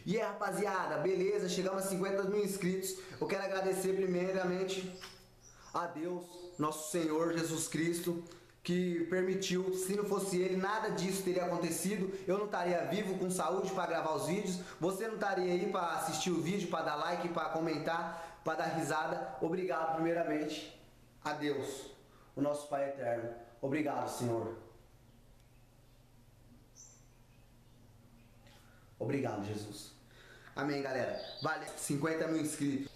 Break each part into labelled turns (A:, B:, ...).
A: E aí, rapaziada, beleza? Chegamos a 50 mil inscritos. Eu quero agradecer primeiramente a Deus, nosso Senhor Jesus Cristo, que permitiu. Se não fosse Ele, nada disso teria acontecido. Eu não estaria vivo, com saúde para gravar os vídeos. Você não estaria aí para assistir o vídeo, para dar like, para comentar, para dar risada. Obrigado primeiramente a Deus, o nosso Pai Eterno. Obrigado, Senhor. Obrigado, Jesus. Amém, galera. Vale 50 mil inscritos.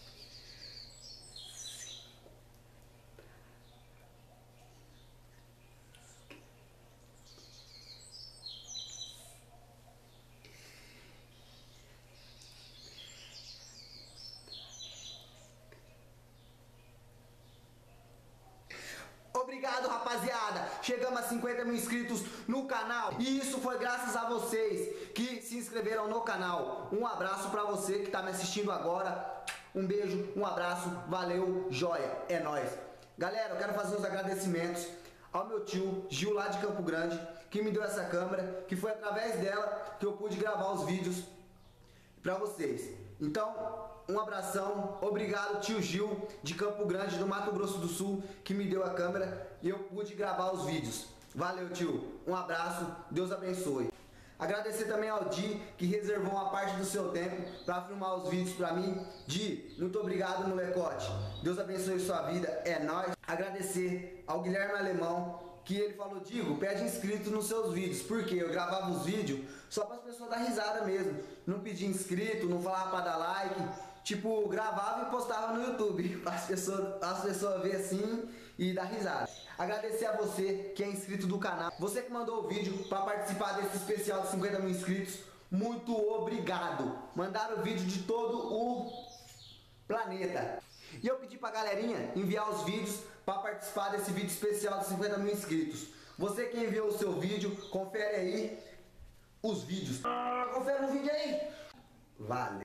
A: Obrigado, rapaziada. Chegamos a 50 mil inscritos no canal. E isso foi graças a vocês que se inscreveram no canal. Um abraço pra você que tá me assistindo agora. Um beijo, um abraço. Valeu, joia. É nóis. Galera, eu quero fazer os agradecimentos ao meu tio Gil lá de Campo Grande, que me deu essa câmera, que foi através dela que eu pude gravar os vídeos pra vocês. Então, um abração, obrigado tio Gil de Campo Grande, do Mato Grosso do Sul, que me deu a câmera e eu pude gravar os vídeos. Valeu, tio, um abraço, Deus abençoe. Agradecer também ao Di, que reservou uma parte do seu tempo para filmar os vídeos para mim. Di, muito obrigado, molecote. Deus abençoe sua vida, é nóis. Agradecer ao Guilherme Alemão, que ele falou: Digo, pede inscrito nos seus vídeos, porque eu gravava os vídeos só para as pessoas dar risada mesmo, não pedia inscrito, não falava para dar like, tipo, gravava e postava no YouTube, para as pessoas verem assim e dar risada. Agradecer a você que é inscrito do canal, você que mandou o vídeo para participar desse especial de 50 mil inscritos, muito obrigado. Mandaram o vídeo de todo o planeta. E eu pedi pra galerinha enviar os vídeos para participar desse vídeo especial de 50 mil inscritos. Você que enviou o seu vídeo, confere aí os vídeos. Confere o vídeo aí. Valeu.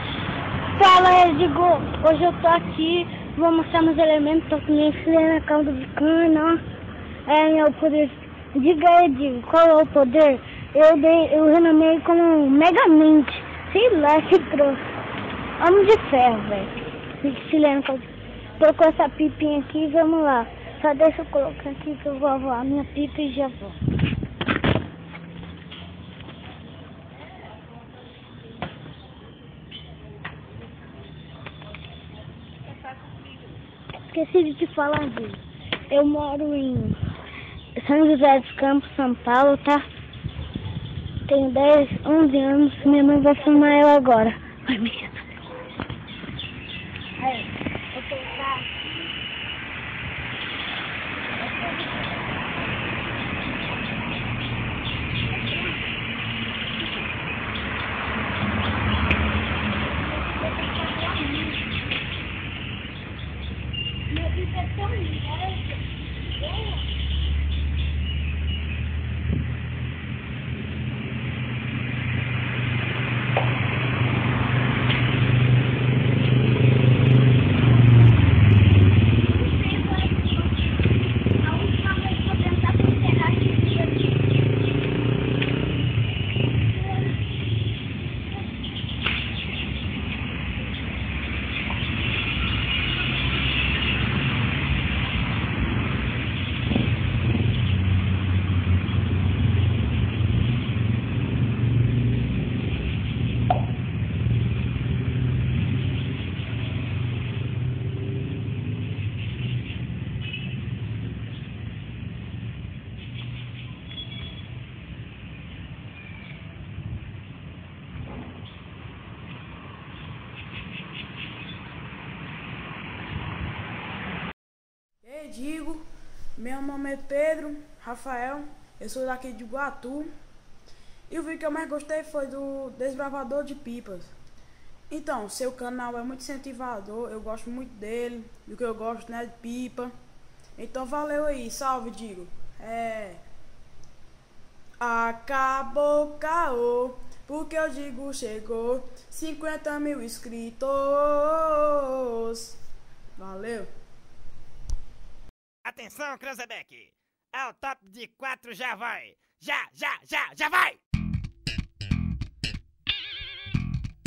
B: Fala, Edgo. Hoje eu tô aqui, vou mostrar meus elementos. Tô com minha na calda de cana, ó. É meu poder. Diga aí, Edgo, qual é o poder? Eu renomei como Megamente. Sei lá que trouxe. Homem de ferro, velho. Colocou essa pipinha aqui, vamos lá. Só deixa eu colocar aqui que eu vou voar minha pipa e já vou. Esqueci de te falar disso. Eu moro em São José dos Campos, São Paulo, tá? Tenho 11 anos. Minha mãe vai filmar ela agora. Ai, minha. Aí, vou colocar aqui. Meu bico é tão leve.
C: Digo, meu nome é Pedro Rafael, eu sou daqui de Iguatu. E o vídeo que eu mais gostei foi do desbravador de pipas. Então, seu canal é muito incentivador, eu gosto muito dele, do que eu gosto, né, de pipa. Então valeu aí, salve, Digo. Acabou caô, porque eu digo chegou 50 mil inscritos. Valeu.
D: Atenção, Cranzebeck! É o top de 4, já vai! Já vai!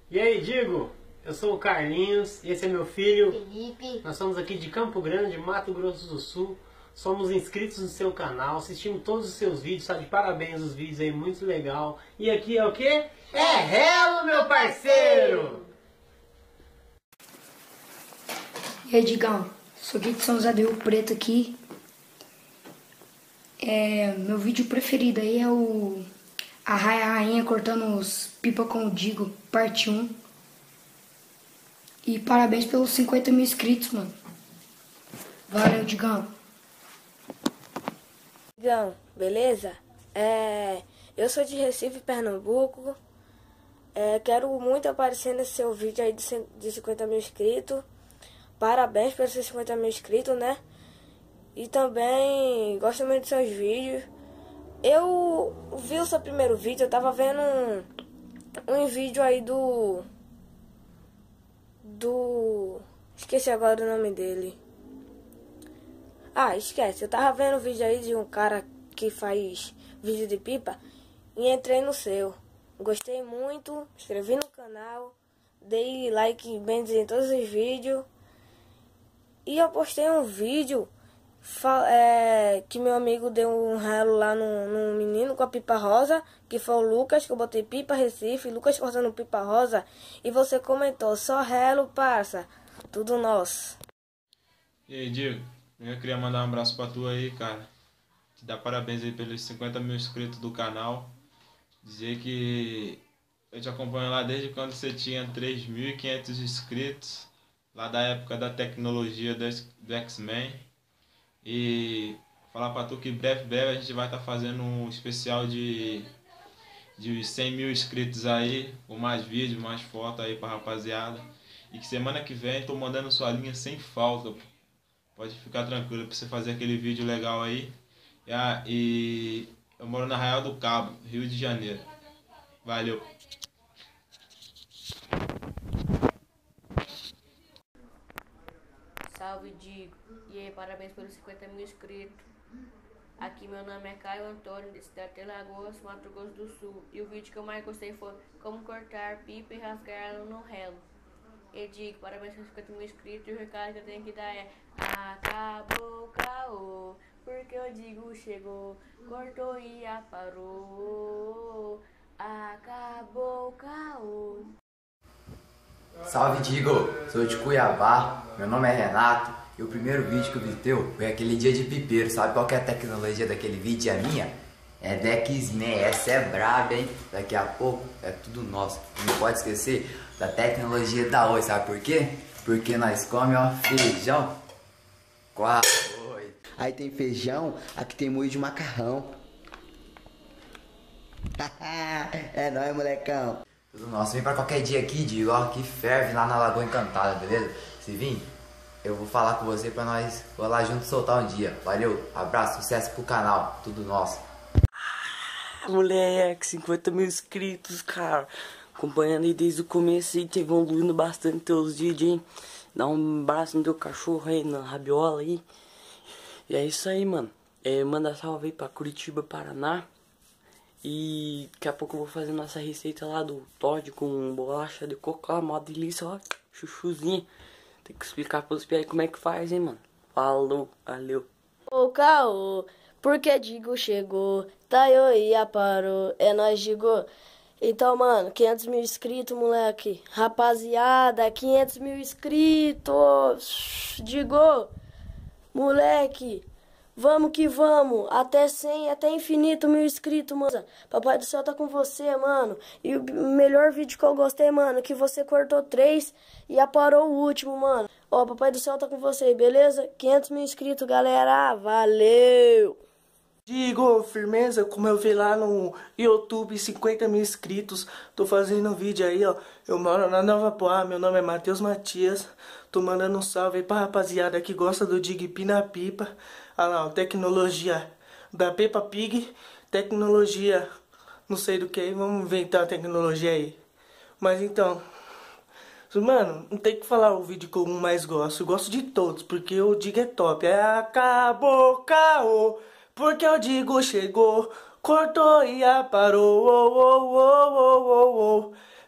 E: E aí, Digo? Eu sou o Carlinhos, esse é meu filho.
B: Felipe.
E: Nós somos aqui de Campo Grande, Mato Grosso do Sul. Somos inscritos no seu canal, assistimos todos os seus vídeos, tá de parabéns os vídeos aí, muito legal. E aqui é o quê? É Hello, meu parceiro!
F: E aí, Digão, sou aqui de São José do Rio Preto aqui. Meu vídeo preferido aí é o A Rainha cortando os pipa com o Digo, parte 1. E parabéns pelos 50 mil inscritos, mano. Valeu, Digão.
G: Digão, beleza? Eu sou de Recife, Pernambuco. Quero muito aparecer nesse seu vídeo aí de 50 mil inscritos. Parabéns pelos 50 mil inscritos, né? E também gosto muito dos seus vídeos. Eu vi o seu primeiro vídeo, eu tava vendo um vídeo aí do... Esqueci agora o nome dele. Esquece. Eu tava vendo um vídeo aí de um cara que faz vídeo de pipa e entrei no seu. Gostei muito, inscrevi no canal, dei like bem dizer em todos os vídeos. E eu postei um vídeo que meu amigo deu um relo lá no menino com a pipa rosa, que foi o Lucas, que eu botei pipa Recife, Lucas cortando pipa rosa, e você comentou, só relo, parça, tudo nosso.
H: E aí, Diego, eu queria mandar um abraço pra tu aí, cara, te dar parabéns aí pelos 50 mil inscritos do canal, dizer que eu te acompanho lá desde quando você tinha 3.500 inscritos, lá da época da tecnologia do X-Men. E falar pra tu que breve a gente vai estar fazendo um especial de 100 mil inscritos aí, com mais vídeos, mais fotos aí pra rapaziada. E que semana que vem tô mandando sua linha sem falta, pô. Pode ficar tranquilo pra você fazer aquele vídeo legal aí. E eu moro na Arraial do Cabo, Rio de Janeiro. Valeu!
I: Salve, Digo. E aí, parabéns pelos 50 mil inscritos. Aqui meu nome é Caio Antônio, de Cidade de Lagoas, Mato Grosso do Sul. E o vídeo que eu mais gostei foi como cortar pipa e rasgar ela no relo. E Digo, parabéns pelos 50 mil inscritos. E o recado que eu tenho que dar é: acabou o caô, porque o Digo chegou, cortou e aparou. Acabou o caô.
J: Salve, Digo! Sou de Cuiabá, meu nome é Renato e o primeiro vídeo que eu vi teu foi aquele dia de pipeiro. Sabe qual que é a tecnologia daquele vídeo? A minha é da X-Men, essa é braba, hein? Daqui a pouco é tudo nosso. Não pode esquecer da tecnologia da Oi, sabe por quê? Porque nós comemos, ó, feijão com arroz.
A: Aí tem feijão, aqui tem moído de macarrão. É nóis, molecão.
J: Tudo nosso. Vem pra qualquer dia aqui, Digo, ó, que ferve lá na Lagoa Encantada, beleza? Se vir, eu vou falar com você pra nós ir lá junto soltar um dia. Valeu, abraço, sucesso pro canal, tudo nosso.
K: Moleque, 50 mil inscritos, cara. Acompanhando aí desde o começo e te evoluindo bastante teus vídeos, hein? Dá um abraço no teu cachorro aí, na rabiola aí. E é isso aí, mano. Manda salve aí pra Curitiba, Paraná. E daqui a pouco eu vou fazer nossa receita lá do Todd com bolacha de coco, ó, mó delícia, ó, chuchuzinho. Tem que explicar pros pés como é que faz, hein, mano. Falou, valeu.
G: Ô, caô, porque Digo chegou, Taioia parou, é nóis, Digo. Então, mano, 500 mil inscritos, moleque. Rapaziada, 500 mil inscritos. Digo, moleque. Vamos que vamos, até 100, até infinito mil inscritos, mano. Papai do céu tá com você, mano. E o melhor vídeo que eu gostei, mano, que você cortou 3 e aparou o último, mano. Ó, papai do céu tá com você, beleza? 500 mil inscritos, galera. Valeu!
K: Digo, firmeza, como eu vi lá no YouTube, 50 mil inscritos. Tô fazendo um vídeo aí, ó. Eu moro na Nova Poá, meu nome é Matheus Matias. Tô mandando um salve aí pra rapaziada que gosta do Dig Pina Pipa. Olha lá, ó, tecnologia da Peppa Pig. Tecnologia, não sei do que, vamos inventar a tecnologia aí. Mas então, mano, não tem que falar o vídeo que eu mais gosto. Eu gosto de todos, porque o Dig é top. Acabou, caô. Porque eu Digo chegou, cortou e aparou, oh, oh, oh, oh, oh, oh.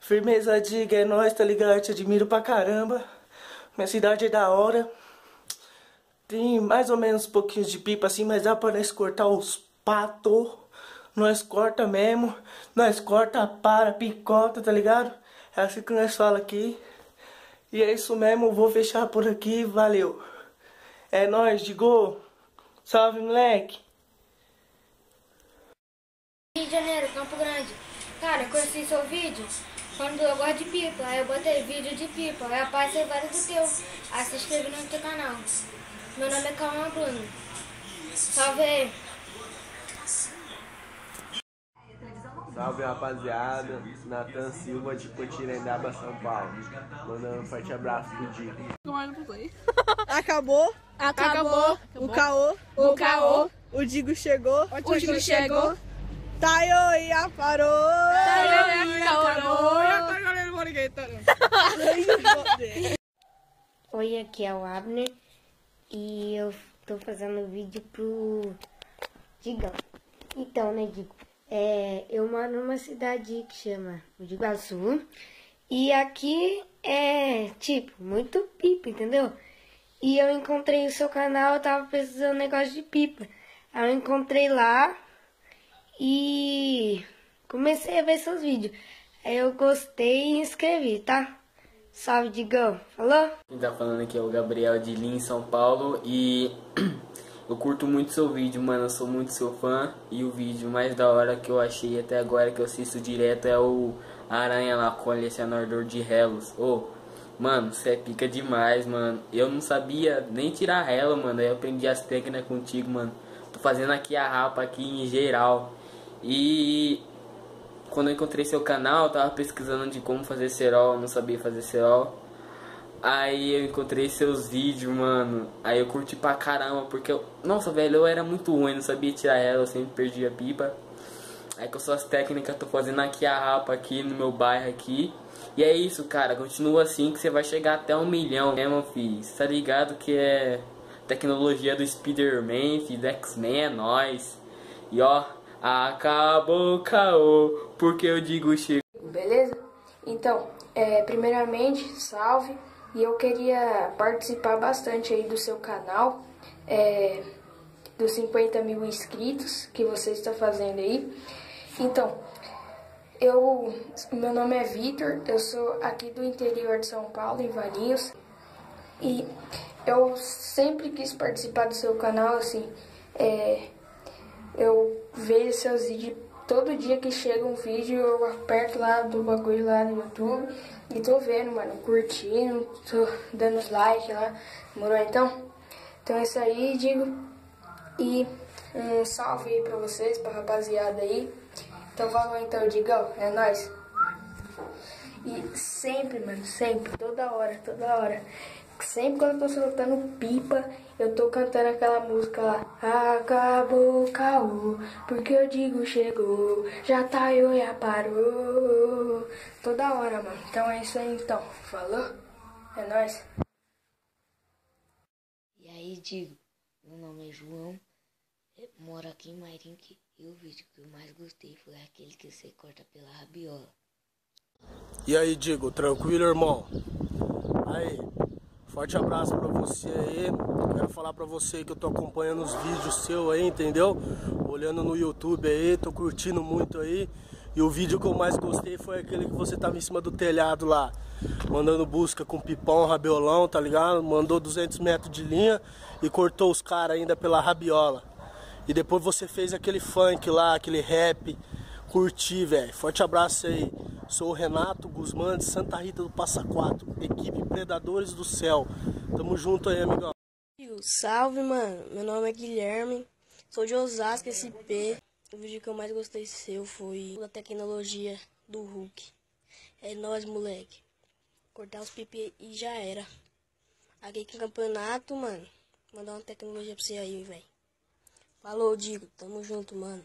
K: Firmeza, diga, é nóis, tá ligado? Te admiro pra caramba. Minha cidade é da hora. Tem mais ou menos um pouquinho de pipa assim, mas dá pra nós cortar os patos. Nós corta mesmo. Nós corta, para, picota, tá ligado? É assim que nós fala aqui. E é isso mesmo, vou fechar por aqui, valeu. É nóis, Digo. Salve, moleque.
B: Rio de Janeiro, Campo Grande. Cara, eu conheci seu vídeo quando eu gosto de pipa. Aí eu botei vídeo de pipa. Aí apareceu vários do teu. Aí se inscreve no teu canal. Meu nome é Calma Bruno. Salve aí.
L: Salve, rapaziada. Natan Silva de Cotirendaba, São Paulo. Mandando um forte abraço pro Digo.
M: Acabou. O caô. O Digo chegou. Taioia parou.
B: Oi, aqui é o Abner. E eu tô fazendo um vídeo pro Digão. Então, né, Digo? Eu moro numa cidade que chama Iguaçu. E aqui é, tipo, muito pipa, entendeu? E eu encontrei o seu canal, eu tava precisando de um negócio de pipa. Aí eu encontrei lá e comecei a ver seus vídeos. Aí eu gostei e inscrevi, tá? Salve, Digão. Falou?
N: Quem tá falando aqui é o Gabriel de Lins, São Paulo. E eu curto muito seu vídeo, mano. Eu sou muito seu fã. E o vídeo mais da hora que eu achei até agora, que eu assisto direto, é o Aranha lá, colecionador de relos. Mano, você é pica demais, mano. Eu não sabia nem tirar relo, mano. Aí eu aprendi as técnicas contigo, mano. Tô fazendo aqui a rapa aqui em geral. E quando eu encontrei seu canal, eu tava pesquisando de como fazer cerol. Eu não sabia fazer cerol. Aí eu encontrei seus vídeos, mano. Aí eu curti pra caramba, porque nossa, velho, eu era muito ruim, não sabia tirar relo, eu sempre perdia a pipa. Aí com suas técnicas, tô fazendo aqui a rapa aqui no meu bairro aqui. E é isso, cara, continua assim que você vai chegar até 1 milhão, né, meu filho? Você tá ligado que é tecnologia do Spider-Man, filho, do X-Men, é nóis. E ó, acabou o caô, porque eu digo chego.
F: Beleza? Então, primeiramente, salve. E eu queria participar bastante aí do seu canal, dos 50 mil inscritos que você está fazendo aí. Então, meu nome é Vitor, eu sou aqui do interior de São Paulo, em Valinhos. E eu sempre quis participar do seu canal, assim, eu vejo seus vídeos, todo dia que chega um vídeo eu aperto lá do bagulho lá no YouTube e tô vendo, mano, curtindo, tô dando os likes lá, demorou então? Então é isso aí, Digo, e um salve aí pra vocês, pra rapaziada aí. Então falou então, Digão, é nóis. E sempre, mano, sempre, toda hora, sempre quando eu tô soltando pipa, eu tô cantando aquela música lá. Acabou o caô, porque eu digo chegou, já tá eu já parou. Toda hora, mano. Então é isso aí então, falou? É nóis.
B: E aí, Digo, meu nome é João, eu moro aqui em Mairink e o vídeo que eu mais gostei foi aquele que você corta pela rabiola.
K: E aí, Digo, tranquilo, irmão? Aí, forte abraço pra você aí. Quero falar pra você que eu tô acompanhando os vídeos seus aí, entendeu? Olhando no YouTube aí, tô curtindo muito aí. E o vídeo que eu mais gostei foi aquele que você tava em cima do telhado lá, mandando busca com pipão, rabiolão, tá ligado? Mandou 200 metros de linha e cortou os caras ainda pela rabiola. E depois você fez aquele funk lá, aquele rap. Curti, velho. Forte abraço aí. Sou o Renato Guzmán de Santa Rita do Passa Quatro, equipe Predadores do Céu. Tamo junto aí, amigão.
G: Salve, mano. Meu nome é Guilherme. Sou de Osasco, SP. O vídeo que eu mais gostei seu foi da tecnologia do Hulk. É nóis, moleque. Cortar os pipi e já era. Aqui com o campeonato, mano. Mandar uma tecnologia pra você aí, velho. Falou, Digo. Tamo junto, mano.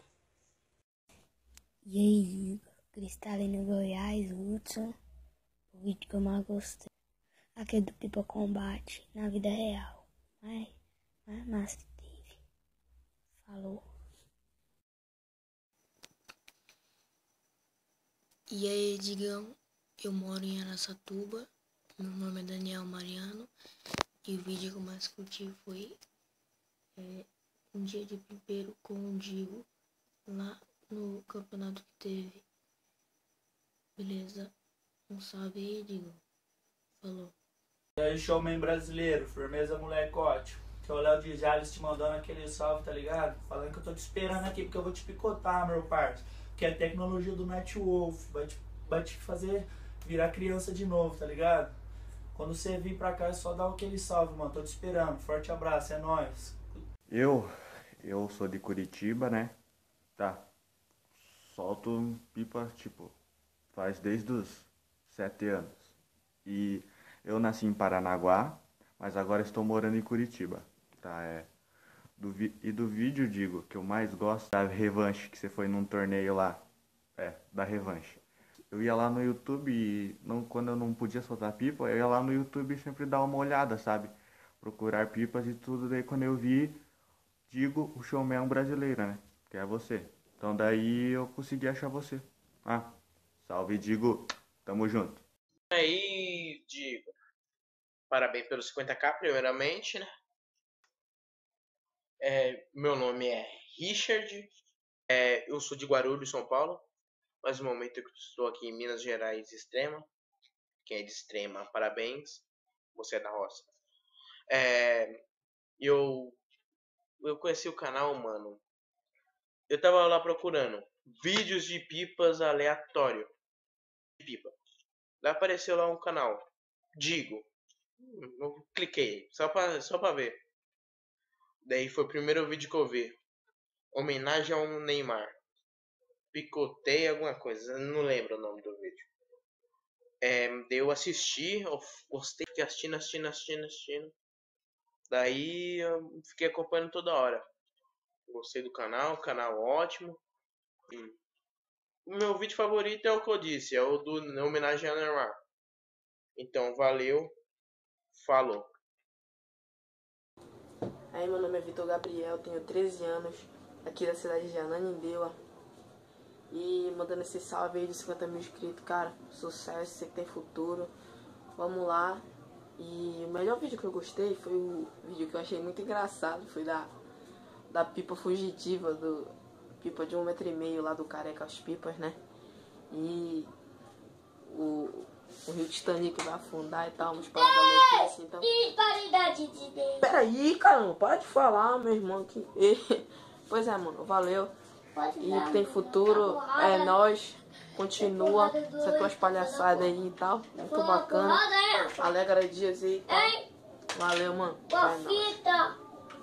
B: E aí, Digo? Cristalino Goiás, Hudson. O vídeo que eu mais gostei. Aqui é do Pipa Combate, na vida real. Mas massa teve. Falou.
G: E aí, Digão?
O: Eu moro em Araçatuba, meu nome é Daniel Mariano e o vídeo que eu mais curti foi um dia de pipeiro com o Digo lá no campeonato que teve. Beleza? Um salve aí, Digo. Falou.
K: E aí, showman brasileiro, firmeza molecote. Que é o Léo de Jales te mandando aquele salve, tá ligado? Falando que eu tô te esperando aqui, porque eu vou te picotar, meu parceiro. Que é a tecnologia do Nightwolf. Vai te fazer virar criança de novo, tá ligado? Quando você vir pra cá é só dar aquele salve, mano. Tô te esperando. Forte abraço, é nóis.
P: Eu sou de Curitiba, né? Tá. Solto pipa, tipo, faz desde os 7 anos. E eu nasci em Paranaguá, mas agora estou morando em Curitiba, tá? Do vídeo, Digo, que eu mais gosto da revanche, que você foi num torneio lá. Da revanche. Eu ia lá no YouTube e quando eu não podia soltar pipa, eu ia lá no YouTube sempre dar uma olhada, sabe? Procurar pipas e tudo, daí quando eu vi, Digo, o showman brasileiro, né? Que é você. Então daí eu consegui achar você. Salve, Digo. Tamo junto.
Q: E aí, Digo. Parabéns pelos 50k, primeiramente, né? Meu nome é Richard. Eu sou de Guarulhos, São Paulo. Mas no momento eu estou aqui em Minas Gerais, Extrema. Quem é de Extrema, parabéns. Você é da roça. Eu conheci o canal, mano. Eu tava lá procurando vídeos de pipas aleatório. Pipa. Daí apareceu lá um canal. Digo. Eu cliquei. Só pra ver. Daí foi o primeiro vídeo que eu vi. Homenagem ao Neymar. Picotei alguma coisa. Não lembro o nome do vídeo. Daí eu assisti. Eu gostei. Fiquei assistindo. Daí eu fiquei acompanhando toda hora. Gostei do canal ótimo. O meu vídeo favorito é o que eu disse, é o do homenagem ao Neymar. Então, valeu, falou.
F: Aí, meu nome é Vitor Gabriel, tenho 13 anos, aqui da cidade de Ananindeua. E mandando esse salve aí de 50 mil inscritos, cara, sucesso, você que tem futuro. Vamos lá. E o melhor vídeo que eu gostei foi o vídeo que eu achei muito engraçado, foi da pipa fugitiva, pipa de 1,5 m lá do Careca as Pipas, né? E o Rio Titanic vai afundar e tal, umas paradas loucas assim, então...
B: Disparidade de Deus.
F: Peraí, caramba, para de falar, meu irmão, aqui. Pois é, mano, valeu. E tem futuro, é nóis. Continua essas tuas palhaçadas aí e tal, muito bacana. Alegra dias aí e tal. Valeu, mano. Vai, nóis.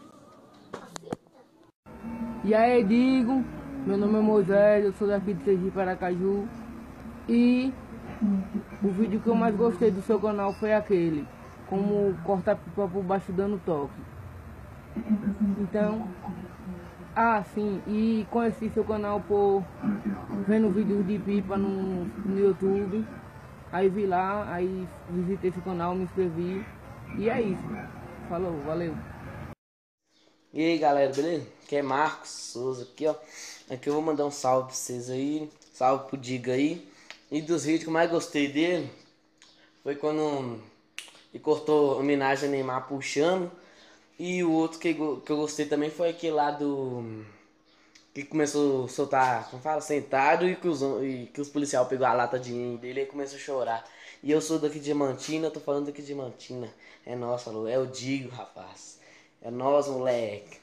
R: E aí, Digo, meu nome é Moisés, eu sou daqui de Sergipe, Aracaju. E o vídeo que eu mais gostei do seu canal foi aquele, como cortar pipa por baixo dando toque. Então, sim, e conheci seu canal por vendo vídeos de pipa no YouTube. Aí vi lá, aí visitei seu canal, me inscrevi. E é isso. Falou, valeu.
S: E aí, galera, beleza? Aqui é Marcos Souza aqui, ó. Aqui eu vou mandar um salve pra vocês aí. Salve pro Digo aí. E dos vídeos que eu mais gostei dele foi quando ele cortou homenagem a Neymar puxando. E o outro que eu gostei também foi aquele lá que começou a soltar, como fala, sentado e que os policiais pegou a lata de vinho dele e começou a chorar. E eu sou daqui de Diamantina, eu tô falando daqui de Diamantina. É nossa, é o Digo, rapaz. É nós, moleque.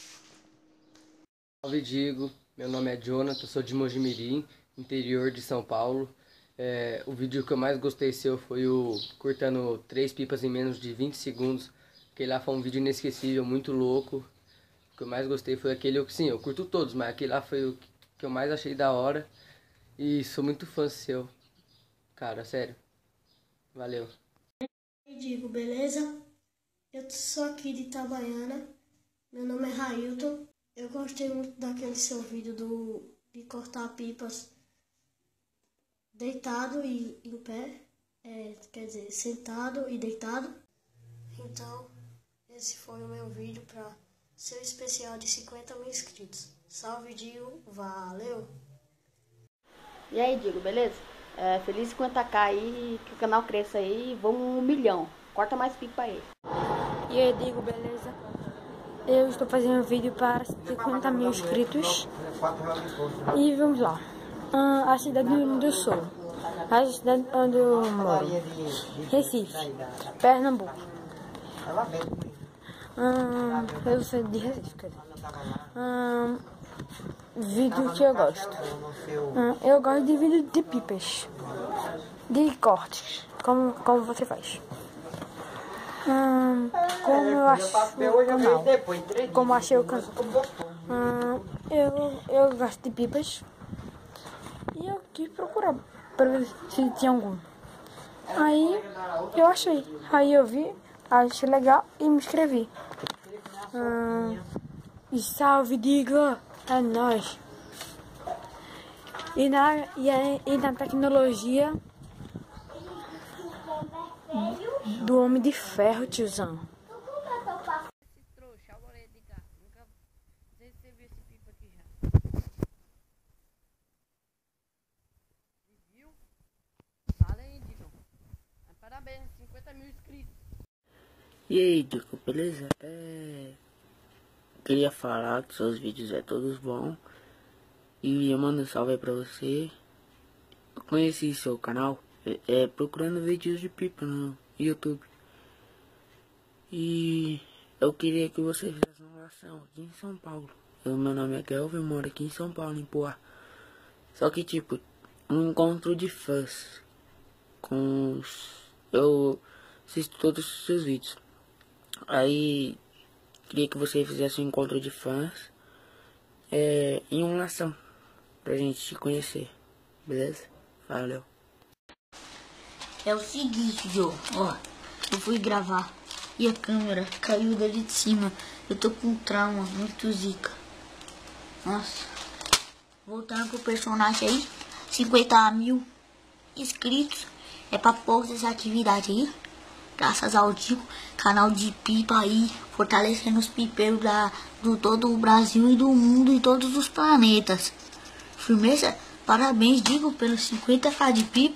R: Salve, Digo. Meu nome é Jonathan, sou de Mojimirim, interior de São Paulo. O vídeo que eu mais gostei seu foi o cortando 3 pipas em menos de 20 segundos. Aquele lá foi um vídeo inesquecível, muito louco. O que eu mais gostei foi aquele, sim, eu curto todos, mas aquele lá foi o que eu mais achei da hora. E sou muito fã seu. Cara, sério. Valeu.
B: Digo, beleza? Eu sou aqui de Itabaiana. Meu nome é Railton. Eu gostei muito daquele seu vídeo de cortar pipas deitado e em pé. Quer dizer, sentado e deitado. Então, esse foi o meu vídeo para seu especial de 50 mil inscritos. Salve, Digo. Valeu!
T: E aí, Digo, beleza? Feliz 50k aí, que o canal cresça aí, vamos 1 milhão. Corta mais pipa aí.
U: E aí, Digo, beleza? Eu estou fazendo um vídeo para 50 mil inscritos. E vamos lá. A cidade onde eu sou. A cidade onde eu moro. Recife, Pernambuco. Eu sou de Recife, quer dizer. Vídeo que eu gosto. Eu gosto de vídeo de pipas. De cortes. Como você faz. Como eu acho o canal. Como achei o canal. Eu gosto de pipas. E eu quis procurar para ver se tinha algum. Aí eu achei. Aí eu vi, achei legal e me inscrevi. E salve, Diga! É nóis! E na tecnologia do Homem de Ferro, tiozão.
I: Parabéns, 50 mil inscritos.
V: E aí, Dico, beleza? Queria falar que seus vídeos todos bons. E eu mando um salve aí pra você. Eu conheci seu canal procurando vídeos de pipa no YouTube. E eu queria que você fizesse uma oração aqui em São Paulo. Meu nome é Kelvin, eu moro aqui em São Paulo, em Poá. Só que tipo, um encontro de fãs eu assisto todos os seus vídeos. Aí queria que você fizesse um encontro de fãs em uma ação pra gente te conhecer, beleza? Valeu.
O: É o seguinte, Joe, ó, eu fui gravar e a câmera caiu dali de cima. Eu tô com trauma, muito zica. Nossa. Voltando pro personagem aí, 50 mil inscritos. É pra poucas essa atividade aí. Graças ao Digo, canal de pipa aí, fortalecendo os pipeiros do todo o Brasil e do mundo e todos os planetas. Firmeza? Parabéns, Digo, pelos 50k de pipa.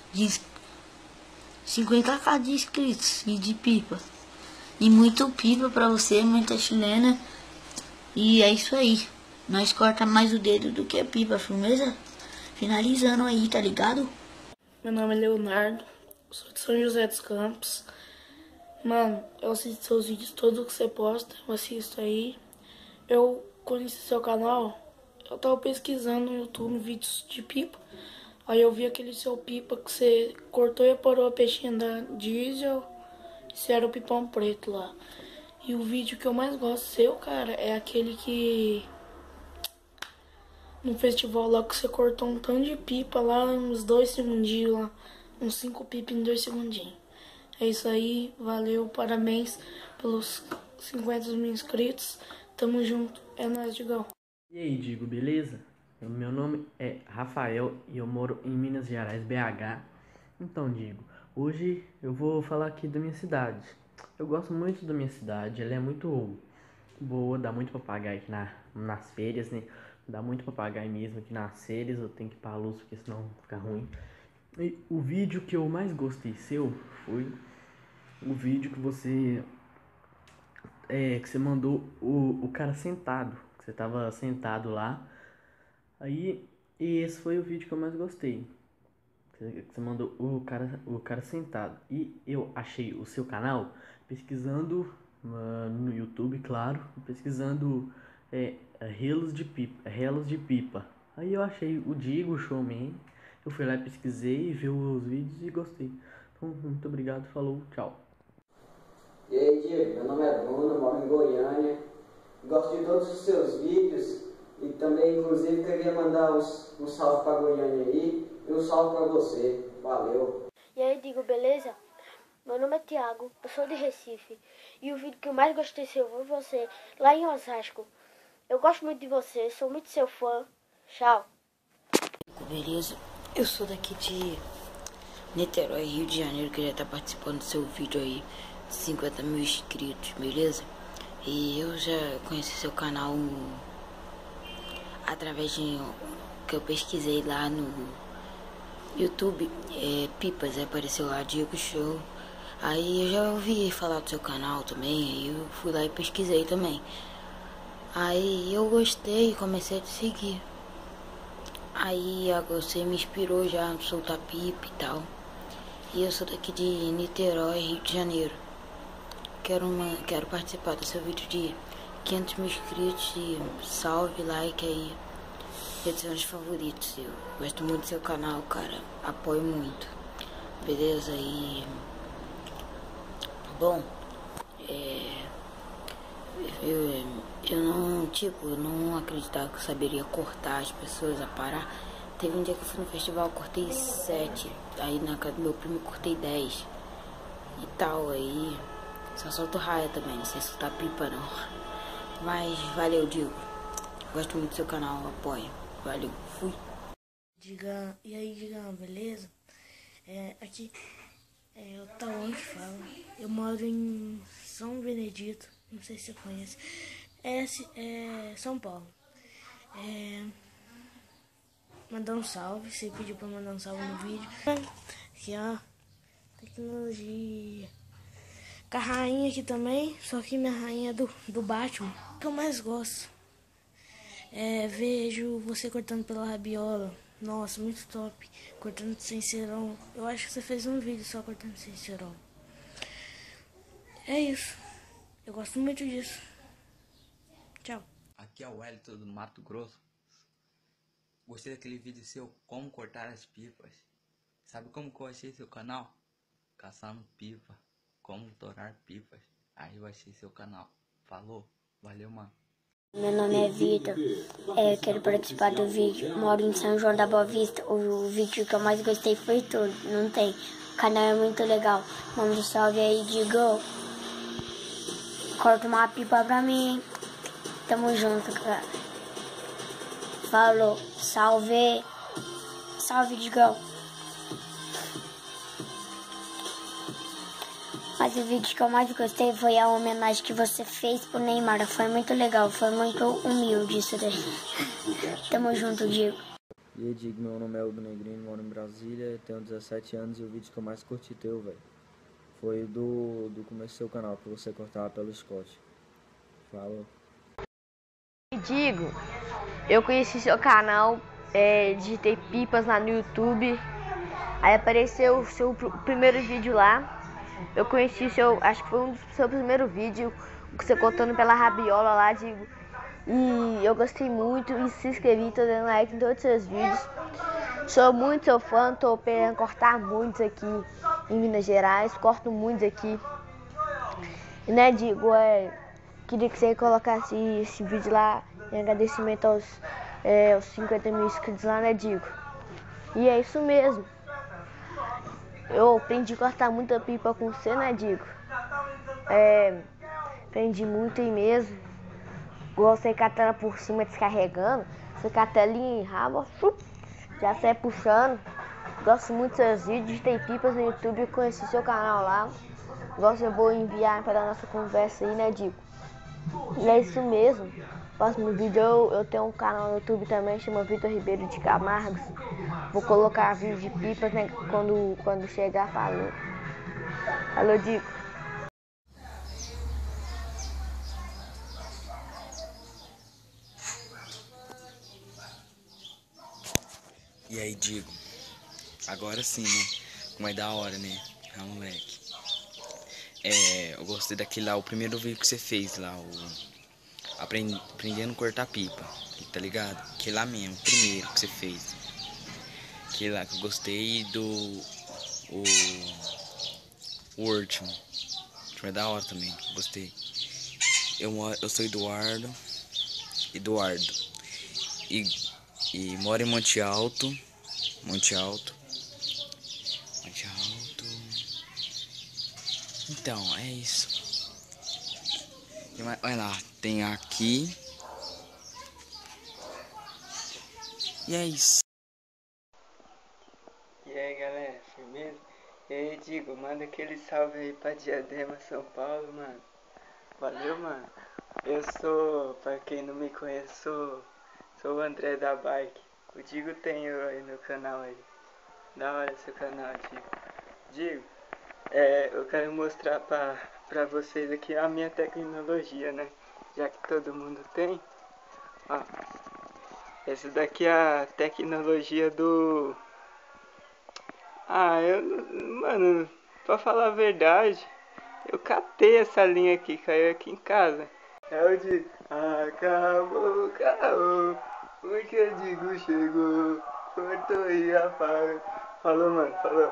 O: 50k de inscritos e de pipa. E muito pipa pra você, muita chilena. E é isso aí. Nós corta mais o dedo do que a pipa, firmeza? Finalizando aí, tá ligado?
U: Meu nome é Leonardo, sou de São José dos Campos. Mano, eu assisto seus vídeos, todos que você posta, eu assisto aí. Eu conheci seu canal, eu tava pesquisando no YouTube vídeos de pipa. Aí eu vi aquele seu pipa que você cortou e parou a peixinha da diesel. Esse era o pipão preto lá. E o vídeo que eu mais gosto seu, cara, é aquele que... no festival lá que você cortou um tanto de pipa lá, uns 2 segundinhos lá. Uns 5 pipas em 2 segundinhos. É isso aí, valeu, parabéns pelos 50 mil inscritos. Tamo junto, é nóis, Digão.
W: E aí, Digo, beleza? Meu nome é Rafael e eu moro em Minas Gerais, BH. Então, Digo, hoje eu vou falar aqui da minha cidade. Eu gosto muito da minha cidade, ela é muito boa, dá muito papagaio aqui nas férias, né? Dá muito papagaio mesmo aqui nas férias, eu tenho que ir pra luz porque senão fica ruim. E o vídeo que eu mais gostei seu foi o vídeo que você mandou o cara sentado, que você tava sentado lá. Aí, e esse foi o vídeo que eu mais gostei. Você mandou o cara sentado. E eu achei o seu canal pesquisando no YouTube, claro, pesquisando relos de pipa. Aí eu achei o Digo Showman. Eu fui lá e pesquisei, vi os vídeos e gostei. Então, muito obrigado, falou, tchau.
X: E aí, Diego, meu nome é Bruno, moro em Goiânia. Gosto de todos os seus vídeos e também, inclusive, queria mandar um salve pra Goiânia aí e um salve pra você. Valeu.
B: E aí, Digo, beleza? Meu nome é Thiago, eu sou de Recife e o vídeo que eu mais gostei seu foi você, lá em Osasco. Eu gosto muito de você, sou muito seu fã. Tchau.
O: Beleza? Eu sou daqui de Niterói, Rio de Janeiro, queria estar participando do seu vídeo aí, de 50 mil inscritos, beleza? E eu já conheci seu canal através de que eu pesquisei lá
V: YouTube, Pipas, apareceu lá, Diego Show. Aí eu já ouvi falar do seu canal também, aí eu fui lá e pesquisei também. Aí eu gostei e comecei a te seguir. Aí você me inspirou já a soltar pipa e tal. E eu sou daqui de Niterói, Rio de Janeiro. Quero participar do seu vídeo de 500 mil inscritos e salve, like aí. Edições favoritos. Eu gosto muito do seu canal, cara. Apoio muito. Beleza? E... Bom, eu não acreditava que eu saberia cortar as pessoas a parar. Teve um dia que eu fui no festival, eu cortei 7. Aí na casa do meu primo eu cortei 10. E tal, aí... Só solto raia também, não sei soltar pipa não. Mas valeu, Diego. Gosto muito do seu canal, apoio. Valeu, fui.
U: E aí, Digão, beleza? Aqui é o Tauan que fala. Eu moro em São Benedito, não sei se você conhece. São Paulo. Mandar um salve, você pediu pra mandar um salve no vídeo. Aqui, ó, tecnologia. Com a rainha aqui também, só que minha rainha é do Batman. O que eu mais gosto vejo você cortando pela rabiola. Nossa, muito top. Cortando sem cerol. Eu acho que você fez um vídeo só cortando sem cerol. É isso. Eu gosto muito disso. Tchau.
J: Aqui é o Wellington do Mato Grosso. Gostei daquele vídeo seu, como cortar as pipas. Sabe como que eu achei seu canal? Caçando pipa. Como torar pipas. Aí eu achei seu canal. Falou? Valeu, mano.
B: Meu nome é Vitor, eu quero participar do vídeo. Moro em São João da Boa Vista. O vídeo que eu mais gostei foi todo. Não tem. O canal é muito legal. Manda um salve aí, Digo. Corta uma pipa pra mim. Tamo junto, cara. Falou. Salve. Salve, Digão. Mas o vídeo que eu mais gostei foi a homenagem que você fez pro Neymar. Foi muito legal, foi muito humilde isso daí. Tamo junto, Diego.
C: E aí, Diego, meu nome é Hugo Negrini, moro em Brasília, tenho 17 anos e o vídeo que eu mais curti teu, velho, foi do começo do seu canal, que você cortava pelo Scott. Falou.
D: Diego, eu conheci seu canal, digitei pipas lá no YouTube, aí apareceu o seu primeiro vídeo lá. Eu conheci o seu, acho que foi um dos seus primeiros vídeos, você contando pela rabiola lá, Diego. E eu gostei muito e se inscrevi, tô dando like em todos os seus vídeos. Sou muito seu fã, tô querendo cortar muitos aqui em Minas Gerais, corto muitos aqui. E né, Diego, queria que você colocasse esse vídeo lá em agradecimento aos 50 mil inscritos lá, né, Diego? E é isso mesmo. Eu aprendi a cortar muita pipa com você, né, Diego? Aprendi muito aí mesmo. Você cata ela por cima descarregando. Você cata ela em rabo, já sai puxando. Gosto muito dos seus vídeos. Tem pipas no YouTube, eu conheci seu canal lá. Gosto, eu vou enviar para a nossa conversa aí, né, Diego? E é isso mesmo. Próximo vídeo eu tenho um canal no YouTube também, chama Vitor Ribeiro de Camargos. Vou colocar vídeo de pipas, né, quando chegar. Falou. Falou, Diego.
J: E aí, Diego? Agora sim, né? Como é da hora, né? Moleque. Eu gostei daquele lá, o primeiro vídeo que você fez lá, aprendendo a cortar pipa, tá ligado? Aquele lá mesmo, o primeiro que você fez. Aquele lá que eu gostei o último. O último é da hora também, gostei. Eu sou Eduardo. E moro em Monte Alto. Então, é isso. Olha lá, tem aqui. E é isso.
E: E aí, galera, firmeza? E aí, Diego, manda aquele salve aí pra Diadema, São Paulo, mano. Valeu, mano. Eu sou, pra quem não me conhece, sou o André da Bike. O Diego tem eu aí no canal aí. Da hora seu canal, Digo. Digo, eu quero mostrar pra vocês aqui a minha tecnologia, né? Já que todo mundo tem. Ó, essa daqui é a tecnologia do... Mano, pra falar a verdade, eu catei essa linha aqui, caiu aqui em casa. É o de acabou o caô, porque o Digo chegou, cortou e apagou. Falou, mano, falou.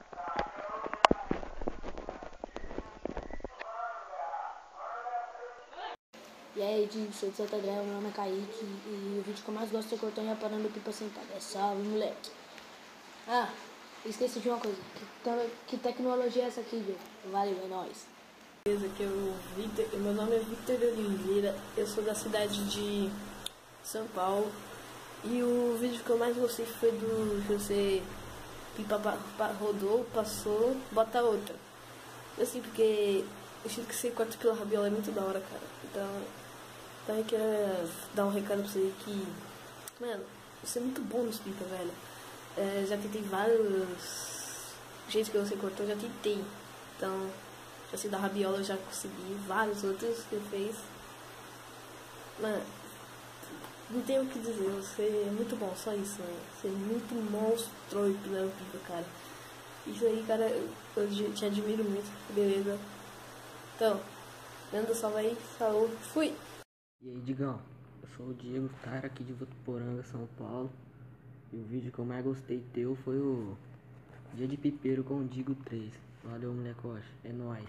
U: E aí, Digo, sou de Santa André, meu nome é Kaique e o vídeo que eu mais gosto é cortando e aparando pipa sentada. É salve, moleque. Ah, esqueci de uma coisa. Que tecnologia é essa aqui, Diego? Valeu, é nóis. Beleza, que meu nome é Victor Oliveira, eu sou da cidade de São Paulo. E o vídeo que eu mais gostei foi do que você pipa rodou, passou, bota outra. Assim, porque eu sinto que você corta pela rabiola é muito da hora, cara. Então eu queria dar um recado pra você que, mano, você é muito bom nos pipa, velho. Já tentei vários jeitos que você cortou, já tentei. Então, já sei da rabiola, eu já consegui vários outros que eu fez. Mano, não tenho o que dizer, você é muito bom, só isso, né? Você é muito monstro pela pipa, cara. Isso aí, cara, eu te admiro muito, beleza? Então, dando salve aí, saúde, fui!
W: E aí, Digão, eu sou o Diego, cara, aqui de Votuporanga, São Paulo. E o vídeo que eu mais gostei teu foi o Dia de Pipeiro com o Digo 3. Valeu, molecote, é nóis.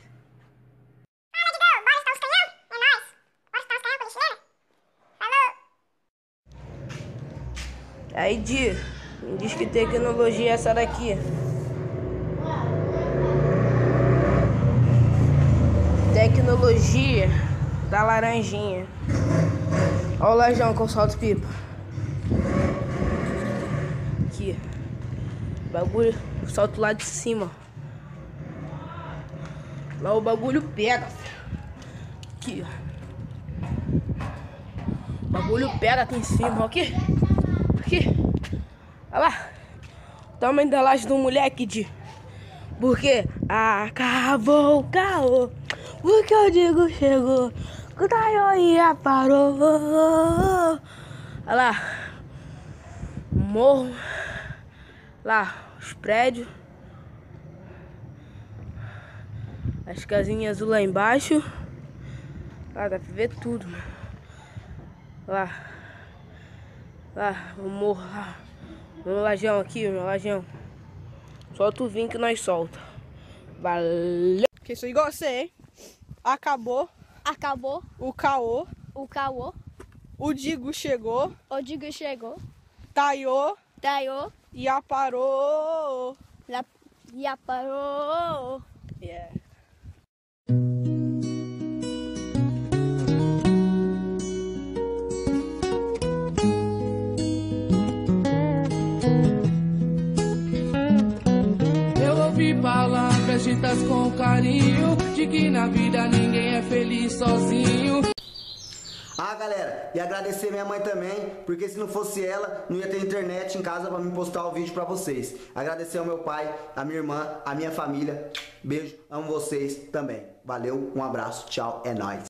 G: Aí, Di, me diz que tecnologia é essa daqui. Tecnologia da laranjinha. Olha o lajão com solto pipa. Aqui. Bagulho, solto lá de cima. Lá o bagulho pega. Aqui. O bagulho pega aqui em cima, ó. Aqui. Aqui. Olha lá. O tamanho da laje do moleque, Di. Porque acabou o caô. Porque o Digo chegou. O Taioia parou. Olha lá. O morro. Lá, os prédios. As casinhas azul lá embaixo. Lá, dá pra ver tudo, mano. Lá. Lá, o morro lá. Meu lajão aqui, meu lajão. Solta o vinho que nós solta. Valeu. Que sou igual você, hein? Acabou.
B: Acabou.
G: O caô.
B: O caô.
G: O Digo chegou.
B: O Digo chegou.
G: Taiô.
B: Taiô.
G: E aparou.
B: E aparou.
G: Yeah.
A: Palavras ditas com carinho, de que na vida ninguém é feliz sozinho.
H: Ah, galera, e agradecer minha mãe também, porque se não fosse ela, não ia ter internet em casa pra me postar o vídeo pra vocês. Agradecer ao meu pai, a minha irmã, a minha família. Beijo, amo vocês também. Valeu, um abraço, tchau, é nóis.